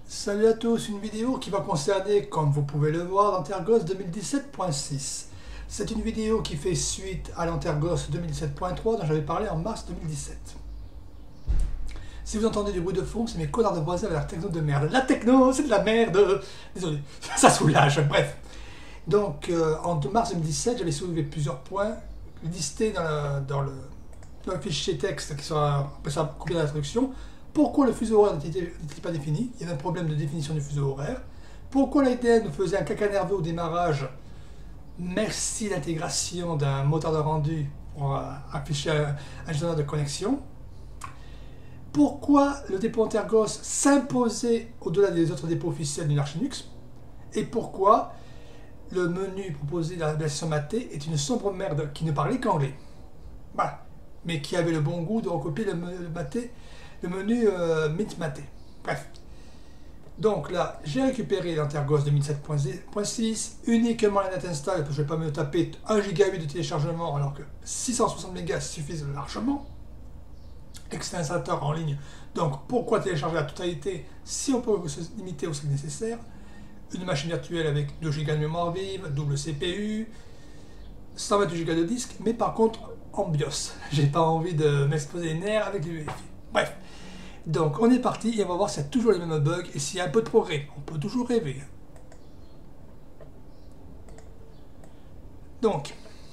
Salut à tous, une vidéo qui va concerner, comme vous pouvez le voir, l'Antergos 2017.6. C'est une vidéo qui fait suite à l'Antergos 2017.3 dont j'avais parlé en mars 2017. Si vous entendez du bruit de fond, c'est mes connards de voisins avec la techno de merde. La techno, c'est de la merde. Désolé, ça soulage, bref. Donc, en mars 2017, j'avais soulevé plusieurs points listés dans le fichier texte qui sera après ça copié dans l'introduction. Pourquoi le fuseau horaire n'était pas défini? Il y avait un problème de définition du fuseau horaire. Pourquoi l'IDN nous faisait un caca nerveux au démarrage? Merci l'intégration d'un moteur de rendu pour afficher un gestionnaire de connexion. Pourquoi le dépôt Antergos s'imposait au-delà des autres dépôts officiels d'une Archinux? Et pourquoi le menu proposé dans la version matée est une sombre merde qui ne parlait qu'anglais? Voilà. Mais qui avait le bon goût de recopier le menu Mint Maté. Bref. Donc là, j'ai récupéré l'Antergos 2007.6, uniquement la net install, parce que je ne vais pas me taper 1 Go de téléchargement alors que 660 MB suffisent largement. Excellent installateur en ligne. Donc pourquoi télécharger la totalité si on peut se limiter au sac nécessaire? Une machine virtuelle avec 2 Go de mémoire vive, double CPU, 128 Go de disque, mais par contre en BIOS. J'ai pas envie de m'exposer les nerfs avec du UEFI. Bref. Donc on est parti et on va voir s'il y a toujours les mêmes bugs et s'il y a un peu de progrès. On peut toujours rêver. Donc,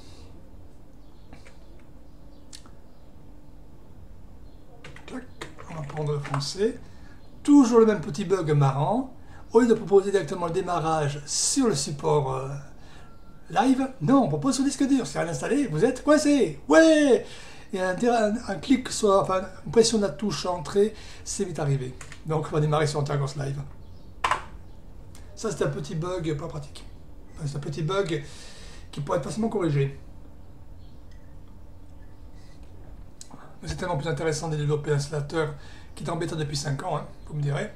on va prendre le français. Toujours le même petit bug marrant. Au lieu de proposer directement le démarrage sur le support live, non, on propose sur disque dur. C'est rien installé, vous êtes coincé. Ouais! Et un clic, enfin une pression de la touche entrée, c'est vite arrivé. Donc on va démarrer sur Antergos Live. Ça c'est un petit bug pas pratique. Enfin, c'est un petit bug qui pourrait être facilement corrigé. Mais c'est tellement plus intéressant de développer un installateur qui est en bêta depuis 5 ans, hein, vous me direz.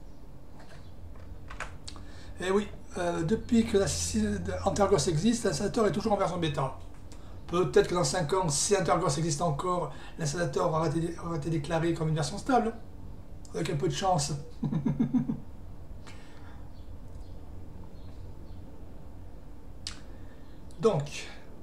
Et oui, depuis que Antergos existe, l'installateur est toujours en version bêta. Peut-être que dans 5 ans, si Antergos existe encore, l'installateur aura été déclaré comme une version stable. Avec un peu de chance. Donc,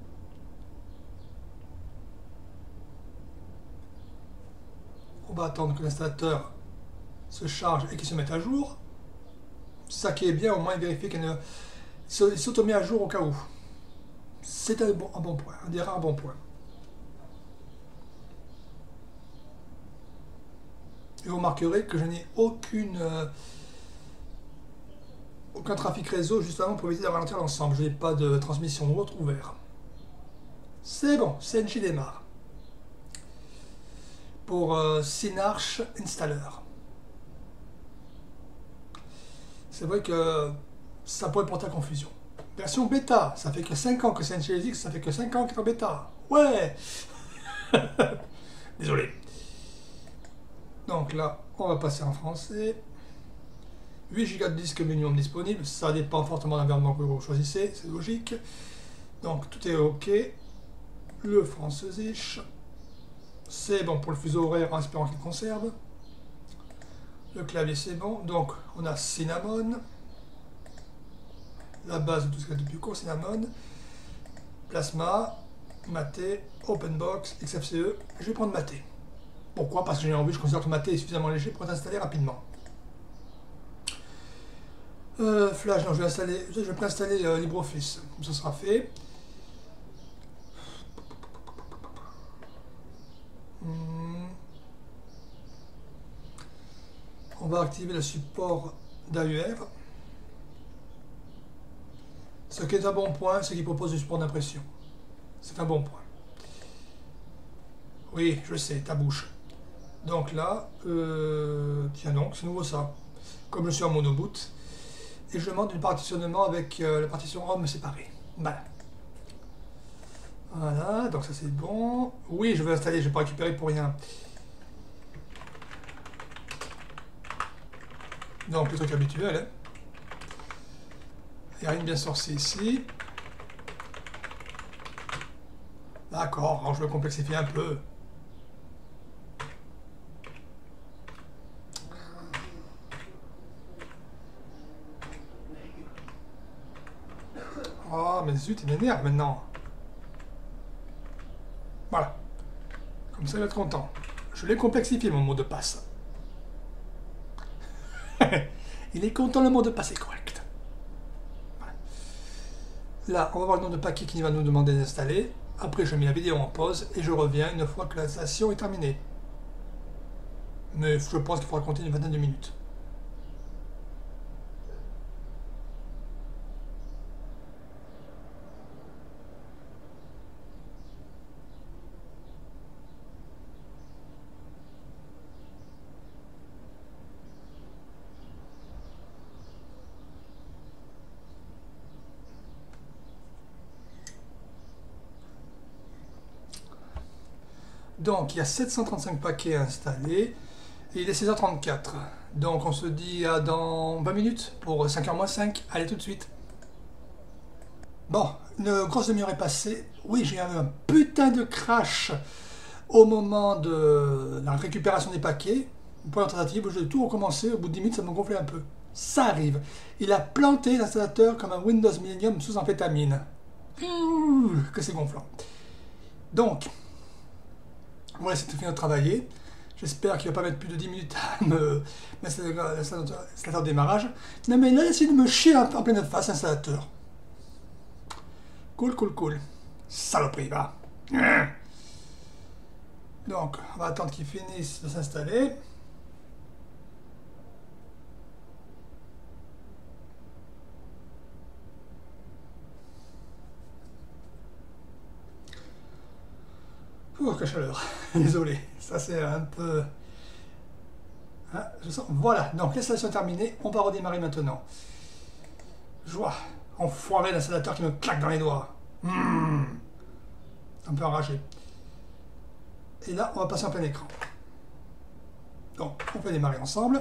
on va attendre que l'installateur se charge et qu'il se mette à jour. Ça qui est bien, au moins il vérifie qu'il s'auto-met à jour au cas où. C'est un bon point, on dirait un bon point. Et vous remarquerez que je n'ai aucun trafic réseau juste avant pour éviter de ralentir l'ensemble. Je n'ai pas de transmission ou autre ouvert. C'est bon, CNJ démarre. Pour Synarch Installer. C'est vrai que ça pourrait porter à confusion. Version bêta, ça fait que 5 ans que CNJ existe, ça fait que 5 ans qu'il est en bêta. Ouais. Désolé. Donc là, on va passer en français. 8 Go de disque minimum disponible, ça dépend fortement de l'environnement que vous choisissez, c'est logique. Donc tout est OK. Le franceusich. C'est bon pour le fuseau horaire en espérant qu'il conserve. Le clavier c'est bon. Donc on a Cinnamon. La base de tout ce qu'il y a de plus court, Cinnamon. Plasma, Maté, Openbox, XFCE. Je vais prendre Maté. Pourquoi? Parce que j'ai envie, je considère que Maté est suffisamment léger pour être installé rapidement. Flash, non, je vais préinstaller LibreOffice, comme ça sera fait. On va activer le support d'AUR. Ce qui est un bon point, c'est qu'il propose du support d'impression. C'est un bon point. Oui, je sais, ta bouche. Donc là, tiens donc, c'est nouveau ça. Comme je suis en monoboot. Et je demande du partitionnement avec la partition ROM séparée. Voilà. Voilà, donc ça c'est bon. Oui, je vais installer, je ne vais pas récupérer pour rien. Donc le truc habituel. Hein. Il n'y a rien de bien sorcier ici. D'accord, je vais complexifier un peu. Ah, mais zut, il m'énerve maintenant. Voilà. Comme ça, il va être content. Je l'ai complexifié, mon mot de passe. Il est content, le mot de passe est correct. Voilà. Là, on va voir le nombre de paquets qu'il va nous demander d'installer. Après, je mets la vidéo en pause et je reviens une fois que l'installation est terminée. Mais je pense qu'il faudra compter une vingtaine de minutes. Donc, il y a 735 paquets installés et il est 16h34. Donc, on se dit à dans 20 minutes pour 5h moins 5. Allez, tout de suite. Bon, une grosse demi-heure est passée. Oui, j'ai eu un putain de crash au moment de la récupération des paquets. Pour la tentative, je vais tout recommencer. Au bout de 10 minutes, ça me gonflait un peu. Ça arrive. Il a planté l'installateur comme un Windows Millennium sous amphétamine. Que c'est gonflant. Donc, on va laisser tout finir de travailler. J'espère qu'il ne va pas mettre plus de 10 minutes à me mettre l'installateur de démarrage. Non mais il a essayé de me chier en pleine face, l'installateur. Cool, cool, cool. Saloperie, va. Donc, on va attendre qu'il finisse de s'installer. Oh, quelle chaleur. Désolé, ça c'est un peu... Hein, je sens... Voilà, donc l'installation est terminée, on va redémarrer maintenant. Joie, enfoiré l'installateur qui me claque dans les doigts. Un peu enragé. Et là, on va passer en plein écran. Donc, on peut démarrer ensemble.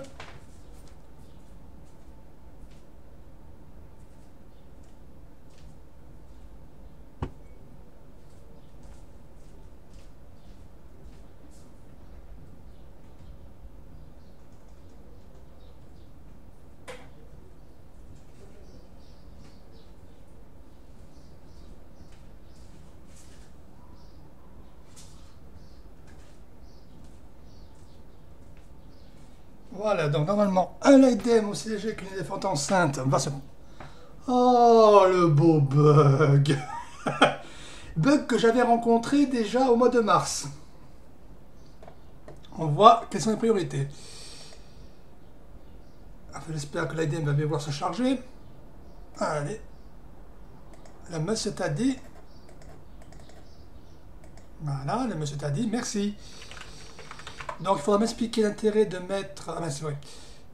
Voilà, donc normalement, un LiDEM aussi léger qu'une éléphante enceinte va se... Oh, le beau bug. Bug que j'avais rencontré déjà au mois de mars. On voit quelles sont les priorités. Enfin, j'espère que l'IDM va bien voir se charger. Allez. La monsieur t'a dit. Voilà, le monsieur t'a dit. Merci. Donc, il faudra m'expliquer l'intérêt de mettre... Ah ben, c'est vrai.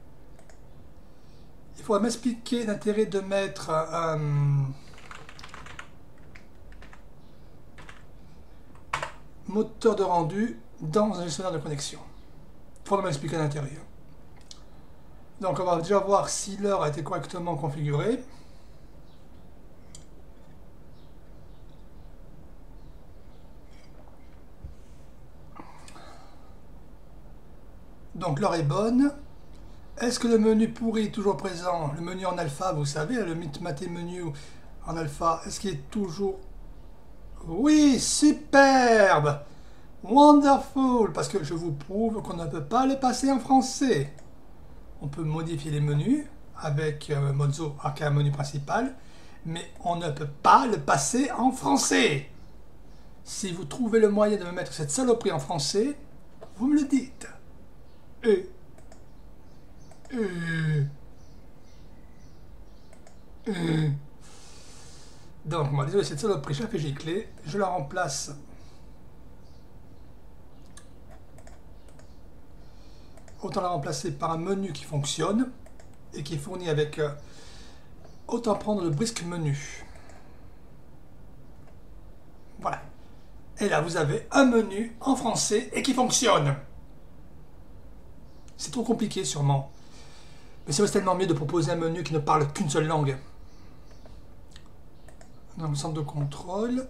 Il faudra m'expliquer l'intérêt de mettre un... moteur de rendu dans un gestionnaire de connexion. Il faudra m'expliquer l'intérêt. Donc on va déjà voir si l'heure a été correctement configurée. Donc l'heure est bonne. Est-ce que le menu pourri est toujours présent? Le menu en alpha, vous savez, le maté menu en alpha, est-ce qu'il est toujours... Oui, superbe! Wonderful! Parce que je vous prouve qu'on ne peut pas le passer en français. On peut modifier les menus avec Mozo, qui est un menu principal, mais on ne peut pas le passer en français. Si vous trouvez le moyen de me mettre cette saloperie en français, vous me le dites. Donc, moi, désolé, cette saloperie, je la fais gicler, je la remplace. Autant la remplacer par un menu qui fonctionne et qui est fourni avec... autant prendre le brisque menu. Voilà. Et là, vous avez un menu en français et qui fonctionne. C'est trop compliqué, sûrement. Mais c'est tellement mieux de proposer un menu qui ne parle qu'une seule langue. Dans le centre de contrôle.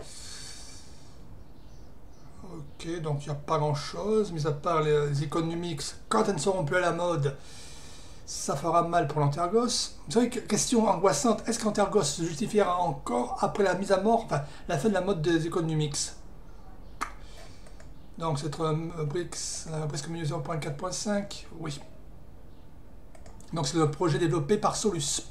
Ok, donc il n'y a pas grand chose, mis à part les icônes Numix, quand elles ne seront plus à la mode, Ça fera mal pour l'Antergos. Vous savez, question angoissante, est-ce qu'Antergos se justifiera encore après la mise à mort, enfin la fin de la mode des Economics? Donc c'est presque milieu 0.4.5, oui. Donc c'est le projet développé par Solus.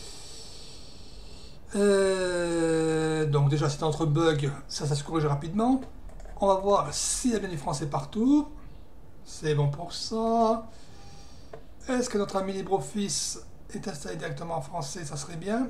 Donc déjà c'est entre bugs, ça se corrige rapidement. On va voir s'il y a bien du français partout. C'est bon pour ça. Est-ce que notre ami LibreOffice est installé directement en français? Ça serait bien.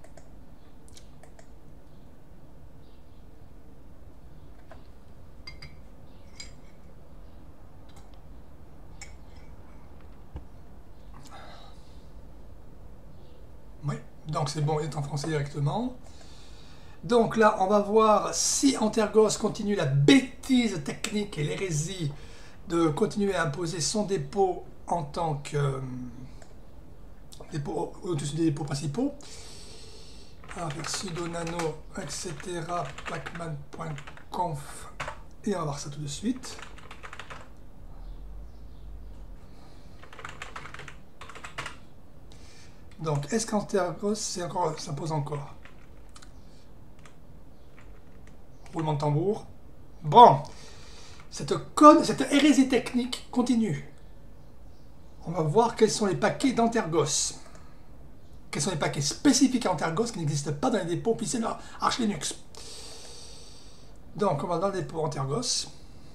Oui, donc c'est bon, il est en français directement. Donc là, on va voir si Antergos continue la bêtise technique et l'hérésie de continuer à imposer son dépôt en tant que dépôt au-dessus des dépôts principaux. Alors, faire sudo nano, etc. pacman.conf et on va voir ça tout de suite. Donc, est-ce qu'Antergos s'impose encore? Roulement de tambour. Bon, cette hérésie technique continue. On va voir quels sont les paquets d'Antergos. Quels sont les paquets spécifiques à Antergos qui n'existent pas dans les dépôts officiels Arch Linux. Donc, on va dans le dépôt Antergos.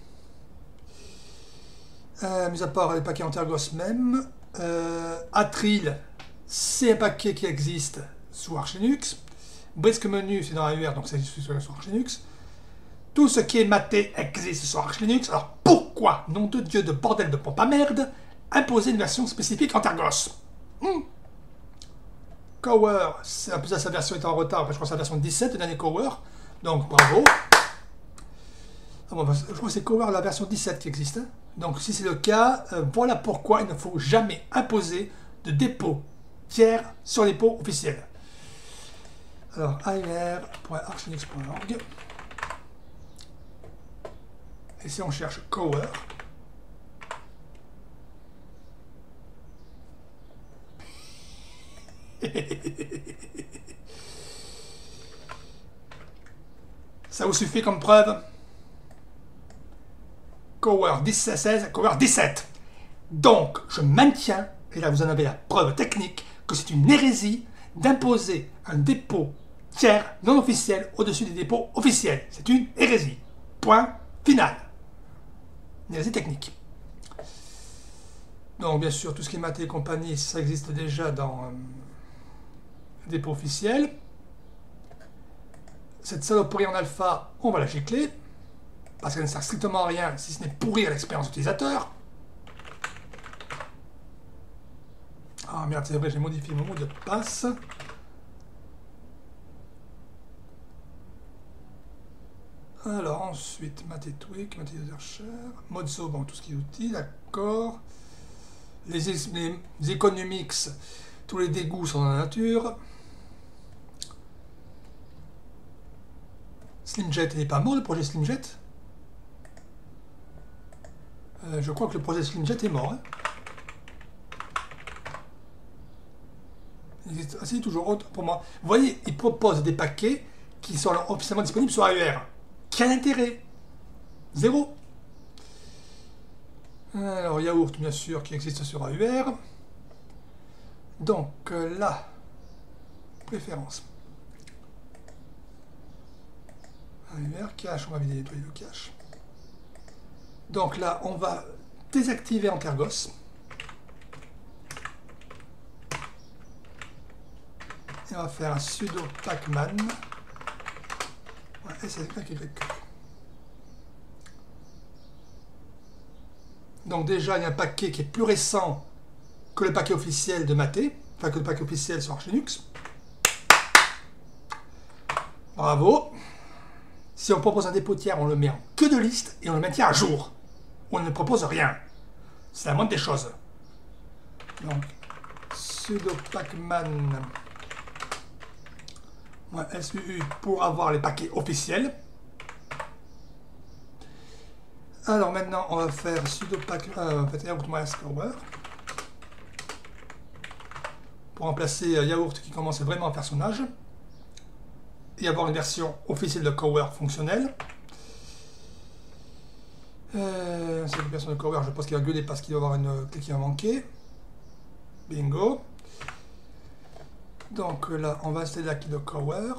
Mis à part les paquets Antergos même. Atril, c'est un paquet qui existe sous Arch Linux. Brisk Menu, c'est dans AUR, donc c'est sur Arch Linux. Tout ce qui est maté existe sur Arch Linux. Alors pourquoi, nom de Dieu de bordel de pompe à merde, imposer une version spécifique Antergos? Cower, c'est un peu ça, sa version est en retard, je crois que c'est la version 17, le dernier Cower. Donc bravo. Ah bon, je crois que c'est Cower la version 17 qui existe. Hein. Donc si c'est le cas, voilà pourquoi il ne faut jamais imposer de dépôt tiers sur les dépôts officiels. Alors, air.archlinux.org. Et si on cherche Cower, ça vous suffit comme preuve? Cower 16, Cower 17. Donc, je maintiens, et là vous en avez la preuve technique, que c'est une hérésie d'imposer un dépôt tiers non officiel au-dessus des dépôts officiels. C'est une hérésie. Point final. Une hérésie technique. Donc, bien sûr, tout ce qui est maté et compagnie, ça existe déjà dans le dépôt officiel. Cette saloperie en alpha, on va la gicler. Parce qu'elle ne sert strictement à rien si ce n'est pourrir l'expérience utilisateur. Ah merde, c'est vrai, j'ai modifié mon mot de passe. Alors ensuite, Maté Tweak, Maté User Modzo, bon, tout ce qui est outils, d'accord. Les Economics, tous les dégoûts sont dans la nature. Slimjet, il n'est pas mort le projet Slimjet? Je crois que le projet Slimjet est mort. Hein. C'est toujours autre pour moi. Vous voyez, il propose des paquets qui sont officiellement disponibles sur AUR. Quel intérêt? Zéro. Alors, Yaourt, bien sûr, qui existe sur AUR. Donc, là, préférence. AUR, cache, on va vider nettoyer le cache. Donc là, on va désactiver Antergos. Et on va faire un sudo pacman. Ouais, donc déjà, il y a un paquet qui est plus récent que le paquet officiel de Maté, enfin que le paquet officiel sur Arch Linux. Bravo. Si on propose un dépôt tiers, on le met en queue de liste et on le maintient à jour. On ne propose rien. C'est la moindre des choses. Donc, sudo pacman SUU pour avoir les paquets officiels. Alors maintenant, on va faire sudo pacman cover. pour remplacer Yaourt qui commence vraiment à faire son âge et avoir une version officielle de Cower fonctionnelle. C'est une version de Cower, je pense qu'il va gueuler parce qu'il va avoir une clé qui va manquer. Bingo. Donc là, on va installer la clé de Cower.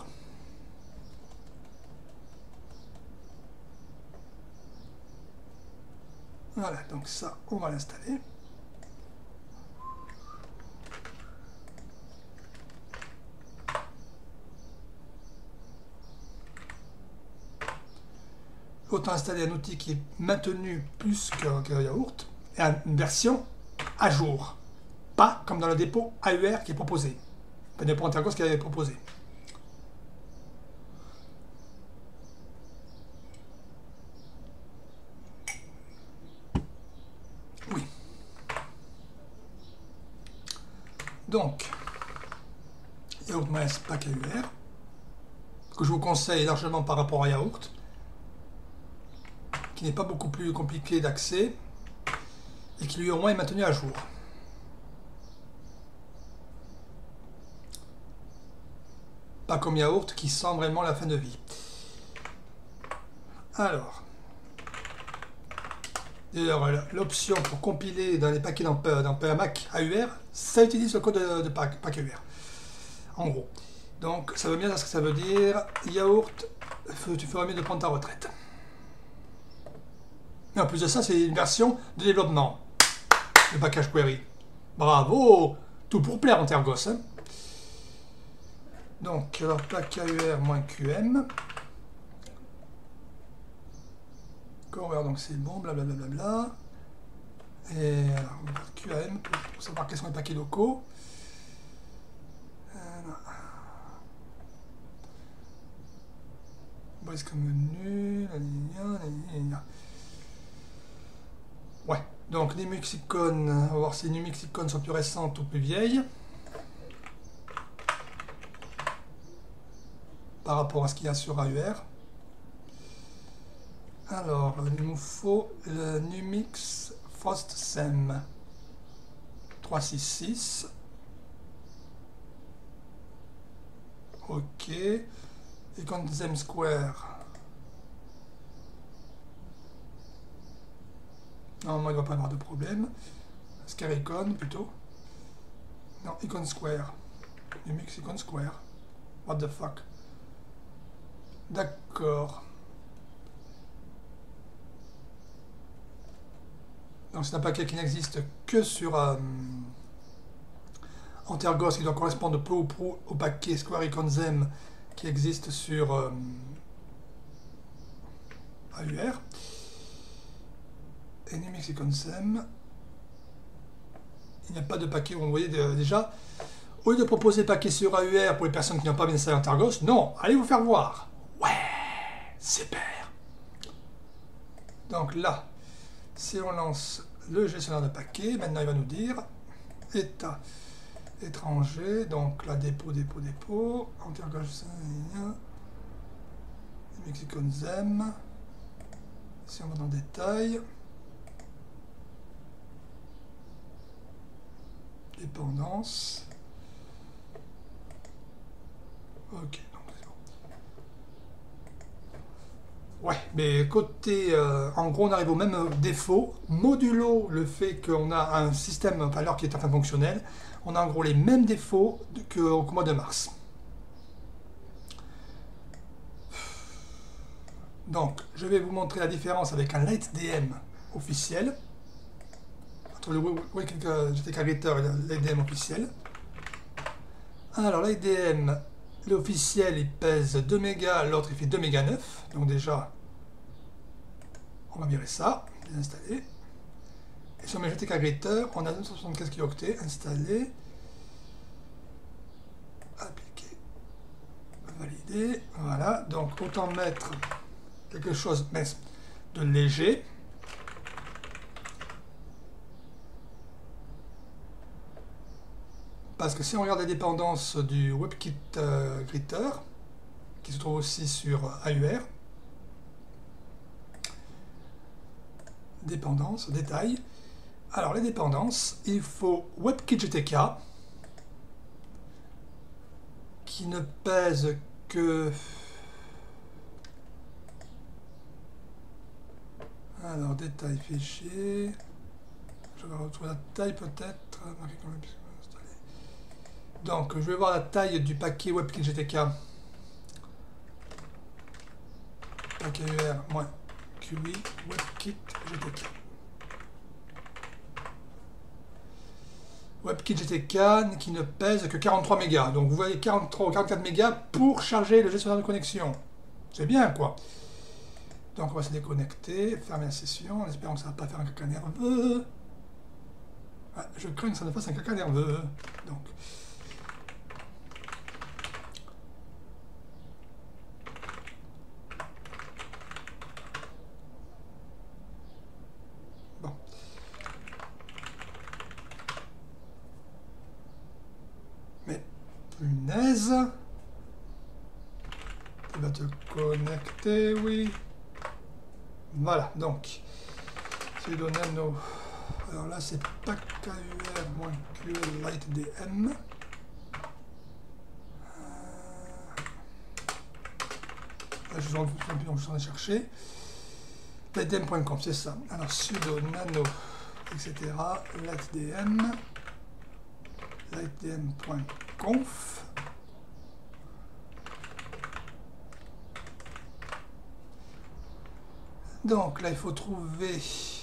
Voilà, donc ça, on va l'installer. Autant installer un outil qui est maintenu plus que Yaourt et une version à jour. Pas comme dans le dépôt AUR qui est proposé. Pas dépôt Antergos qui avait proposé. Oui. Donc, Yaourt Maes Pack AUR, que je vous conseille largement par rapport à Yaourt, qui n'est pas beaucoup plus compliqué d'accès et qui lui au moins est maintenu à jour. Pas comme Yaourt qui sent vraiment la fin de vie. Alors, d'ailleurs, l'option pour compiler dans les paquets dans Mac AUR, ça utilise le code de Pack AUR. En gros. Donc, ça veut bien dire ce que ça veut dire. Yaourt, tu feras mieux de prendre ta retraite. Mais en plus de ça, c'est une version de développement. Le package query. Bravo! Tout pour plaire en Tergos. Hein. Donc, alors, pack AUR-QM. Cower, donc c'est bon, blablabla. Et alors, on va faire QM pour savoir quels sont les paquets locaux. Boys comme menu, ouais, donc les Numix icônes, on va voir si les Numix icônes sont plus récentes ou plus vieilles. Par rapport à ce qu'il y a sur AUR. Alors, il nous faut le Numix FrostSem 366. Ok. Icon Zem Square. Normalement, il ne doit pas avoir de problème. Scare Icon plutôt. Non, Icon Square. Numix Icon Square. What the fuck. D'accord. Donc c'est un paquet qui n'existe que sur Antergos, qui doit correspondre peu ou prou au paquet Square Icon Zem qui existe sur AUR. Et Numix Icon Zem. Il n'y a pas de paquet, vous voyez déjà. Au lieu de proposer paquet sur AUR pour les personnes qui n'ont pas bien installé Antergos, non, allez vous faire voir. Ouais, super. Donc là, si on lance le gestionnaire de paquets, maintenant il va nous dire état étranger, donc là dépôt, Antergos, Icon Zem. Si on va dans le détail, dépendance. Ok, donc c'est bon. Ouais, mais côté, en gros, on arrive au même défaut, modulo le fait qu'on a un système valeur qui est enfin fonctionnel, on a en gros les mêmes défauts qu'au mois de mars. Donc, je vais vous montrer la différence avec un LightDM officiel, entre le GTK Writer et le LightDM officiel. Alors, LightDM, l'officiel, il pèse 2 mégas, l'autre il fait 2 mégas 9. Donc déjà, on va virer ça, désinstaller. Et sur mes GTK Writer, on a 275 kilooctets installé, appliquer, valider. Voilà, donc autant mettre quelque chose de léger. Parce que si on regarde les dépendances du WebKit Writer, qui se trouve aussi sur AUR, dépendances, détails. Alors les dépendances, il faut WebKit GTK, qui ne pèse que... Alors, détail fichier. Je vais retrouver la taille peut-être. Donc, je vais voir la taille du paquet WebKit GTK. Paquet UR QI WebKit GTK. WebKit GTK qui ne pèse que 43 mégas. Donc, vous voyez 43 ou 44 mégas pour charger le gestionnaire de connexion. C'est bien, quoi. Donc, on va se déconnecter, fermer la session, en espérant que ça ne va pas faire un caca nerveux. Ah, je crains que ça ne fasse un caca nerveux. Donc... Bon. Mais, punaise. Tu vas te connecter, oui. Voilà, donc, sudo nano. Alors là, c'est PACAUR-QL LightDM. Là, je suis en train de chercher. lightdm.com, c'est ça. Alors, sudo nano, etc. lightdm.conf. Donc là, il faut trouver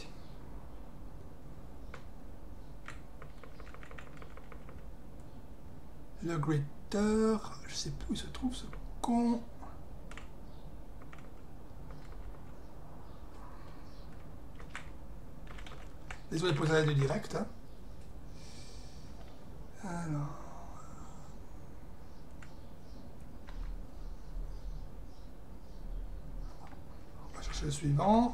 le greeter. Je sais plus où il se trouve ce con. Désolé pour les de direct. Hein. Alors. On va chercher le suivant.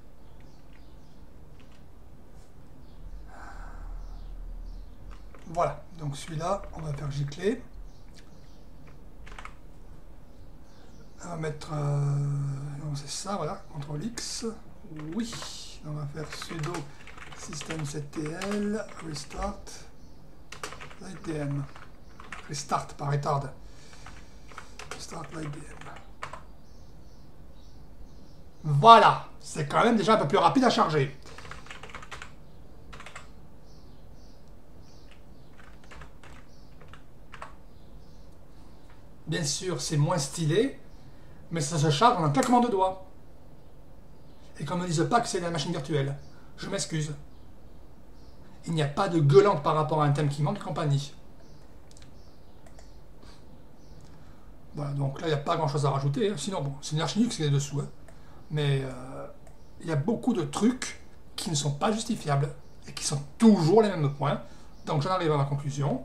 Voilà, donc celui-là, on va faire gicler. On va mettre... non, c'est ça, voilà, CTRL X. Oui, on va faire sudo systemctl restart lightdm. Restart, pas retard. Restart lightdm. Voilà, c'est quand même déjà un peu plus rapide à charger. Bien sûr, c'est moins stylé, mais ça se charge en un claquement de doigts. Et qu'on ne me dise pas que c'est la machine virtuelle. Je m'excuse. Il n'y a pas de gueulante par rapport à un thème qui manque et compagnie. Voilà, donc là, il n'y a pas grand chose à rajouter. Hein. Sinon, bon, c'est une Arch qui est dessous. Hein. Mais il y a beaucoup de trucs qui ne sont pas justifiables et qui sont toujours les mêmes points. Donc j'en arrive à ma conclusion.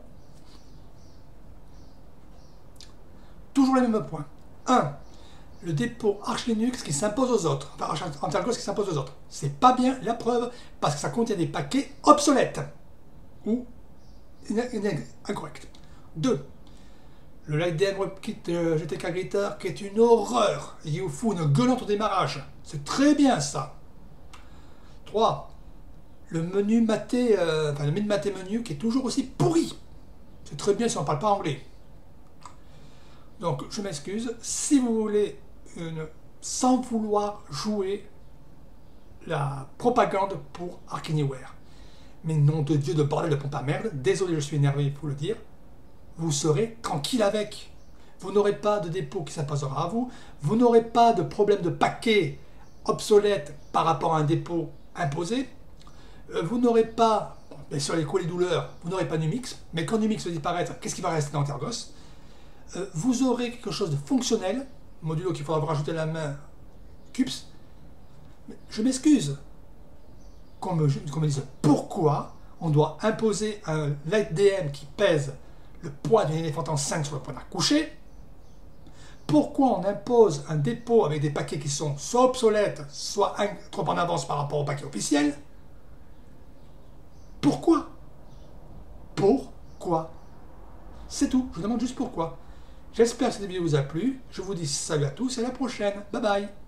Toujours les mêmes points. 1. Le dépôt Arch Linux qui s'impose aux autres. Enfin, Arch Antergos qui s'impose aux autres. C'est pas bien la preuve parce que ça contient des paquets obsolètes ou incorrects. 2. Le LightDM WebKit GTK Greeter qui est une horreur. Il vous fout une gueulante au démarrage. C'est très bien ça. 3. Le menu maté, le mid-maté menu qui est toujours aussi pourri. C'est très bien si on ne parle pas anglais. Donc, je m'excuse, si vous voulez, sans vouloir jouer la propagande pour Arch Anywhere. Mais nom de Dieu de bordel de pompe à merde, désolé, je suis énervé, il faut le dire, vous serez tranquille avec. Vous n'aurez pas de dépôt qui s'imposera à vous, vous n'aurez pas de problème de paquet obsolète par rapport à un dépôt imposé, vous n'aurez pas, bien sûr les coups et les douleurs, vous n'aurez pas Numix, mais quand Numix va disparaître, qu'est-ce qui va rester dans Antergos? Vous aurez quelque chose de fonctionnel, modulo qu'il faudra rajouter à la main, CUPS. Je m'excuse qu'on me dise pourquoi on doit imposer un LightDM qui pèse le poids d'une éléphante enceinte sur le point d'accoucher. Pourquoi on impose un dépôt avec des paquets qui sont soit obsolètes, soit trop en avance par rapport au paquet officiel. Pourquoi? Pourquoi? C'est tout, je vous demande juste pourquoi. J'espère que cette vidéo vous a plu. Je vous dis salut à tous et à la prochaine. Bye bye.